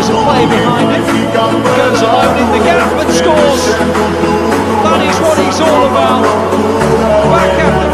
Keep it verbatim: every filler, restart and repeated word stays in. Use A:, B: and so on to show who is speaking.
A: hours of play behind him. Goes alone in the gap and scores. That is what he's all about. Back after